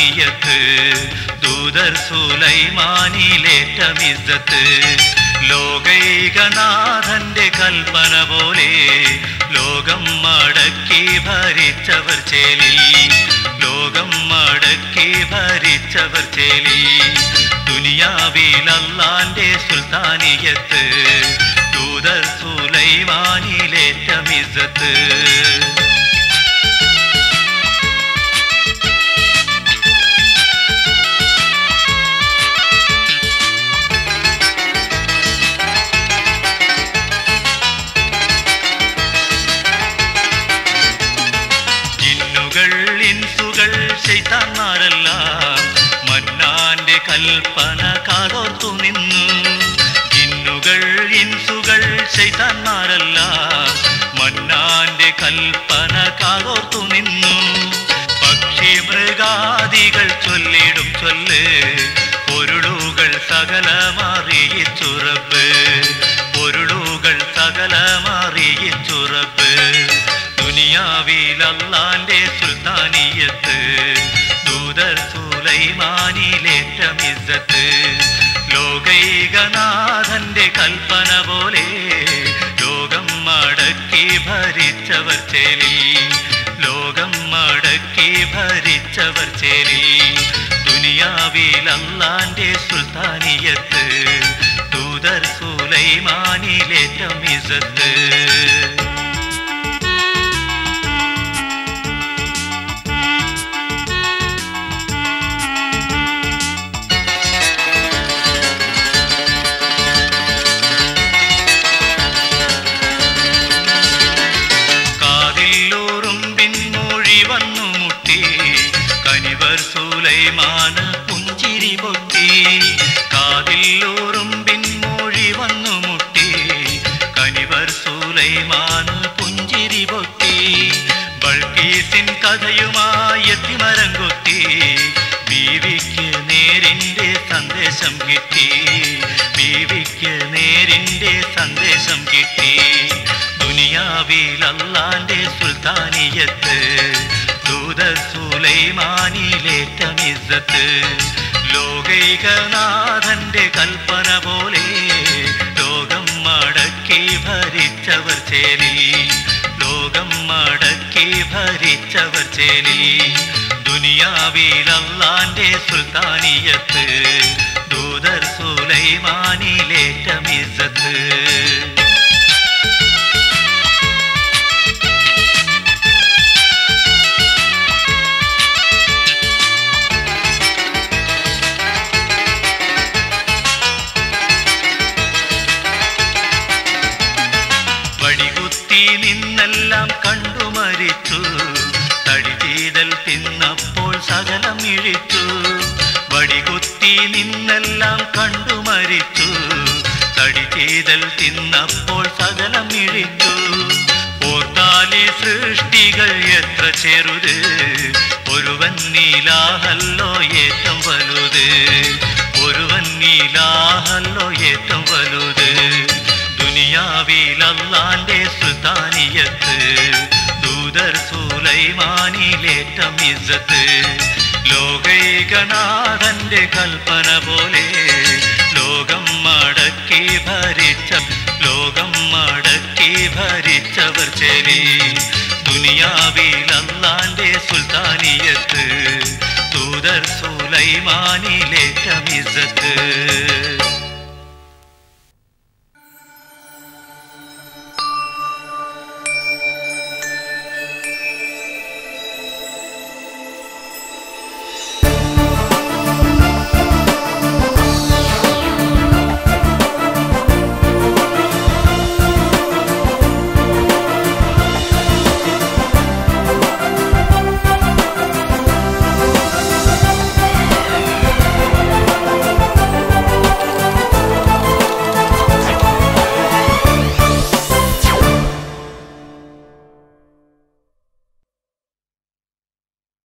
സുൽത്താനിയത്ത് ദൂതർ സുലൈമാനിലേറ്റം ഇസ്സത്ത് ലോകൈകനാഥന്റെ കൽപ്പന പോലെ ലോകം മടക്കി ഭരിച്ചവർ ചേലി ലോകം മടക്കി ഭരിച്ചവർ ചേലി ദുനിയാവിൽ അല്ലാന്റെ സുൽത്താനിയത്ത് ദൂതർ സുലൈമാനിലേറ്റം ഇസ്സത്ത് ശൈത്താന്മാരെല്ലാം മന്നാന്റെ കൽപ്പന കാതോർത്തു നിന്നു ജിന്നുകൾ ഇൻസുകൾ ശൈത്താന്മാരെല്ലാം മന്നാന്റെ കൽപ്പന കാതോർത്തു നിന്നു പക്ഷി മൃഗാദികൾ ചൊല്ലിടും ചൊല്ല് പൊരുളുകൾ സകലമറിയിച്ചുറപ്പ് പൊരുളുകൾ സകലമറിയിച്ചുറപ്പ് ദുനിയാവിൽ അല്ലാന്റെ സുൽത്താനിയത്ത് ദൂതർ സുലൈമാനിലേറ്റം ഇസ്സത്ത് ലോകൈകനാഥന്റെ കൽപ്പന പോലെ ലോകം മടക്കി ഭരിച്ചവർ ചേലി ലോകം മടക്കി ഭരിച്ചവർ ചേലി ദുനിയാവിൽ അല്ലാന്റെ സുൽത്താനിയത്ത് ദൂതർ സുലൈമാനിലേറ്റം ഇസ്സത്ത് സുലൈമാന് പുഞ്ചിരി പൊട്ടി കാതില്ലൂറും പിൻമൂഴി വന്നു മുട്ടി കനിവർ സുലൈമാന് പുഞ്ചിരി പൊട്ടി ബൾക്കീസിൻ കഥയുമായി എത്തിമരം കൊത്തി ബീവിക്ക് നേരിന്റെ സന്ദേശം കിട്ടി ബീവിക്ക് നേരിന്റെ സന്ദേശം കിട്ടി ദുനിയാവിൽ അല്ലാന്റെ സുൽത്താനിയത്ത് ദൂതർ സുലൈമാനിലേറ്റം ഇസ്സത്ത് ലോകൈകനാഥന്റെ കൽപ്പന പോലെ ലോകം മടക്കി ഭരിച്ചവർ ചേലി ലോകം മടക്കി ഭരിച്ചവർ ചേലി ദുനിയാവിൽ അല്ലാന്റെ സുൽത്താനിയത്ത് ദൂതർ സുലൈമാനിലേറ്റം ഇസ്സത്ത് നിന്നെല്ലാം കണ്ടു മരിച്ചു തടി ചെയ്തൽ തിന്നപ്പോൾ സകലം ഇഴിച്ചു വടികുത്തി നിന്നെല്ലാം കണ്ടു മരിച്ചു തടി ചെയ്തൽ തിന്നപ്പോൾ സകലം ഇഴിച്ചു ഓർത്താലി സൃഷ്ടികൾ എത്ര ചെറുത് ഒരുവൻ നീലാഹല്ലോ ഏറ്റവും വലുത് ഒരുവൻ നീലാഹല്ലോ ഏറ്റവും വലുത് ദുനിയാവിൽ അല്ലാന്റെ സുൽത്താനിയത്ത് ദൂതർ സുലൈമാനിലേറ്റം ഇസ്സത്ത് ലോകൈകനാഥന്റെ കൽപ്പന പോലെ ലോകം മടക്കി ഭരിച്ചവർ ചേലി ദുനിയാവിൽ അല്ലാന്റെ സുൽത്താനിയത്ത് ദൂതർ സുലൈമാനിലേറ്റം ഇസ്സത്ത്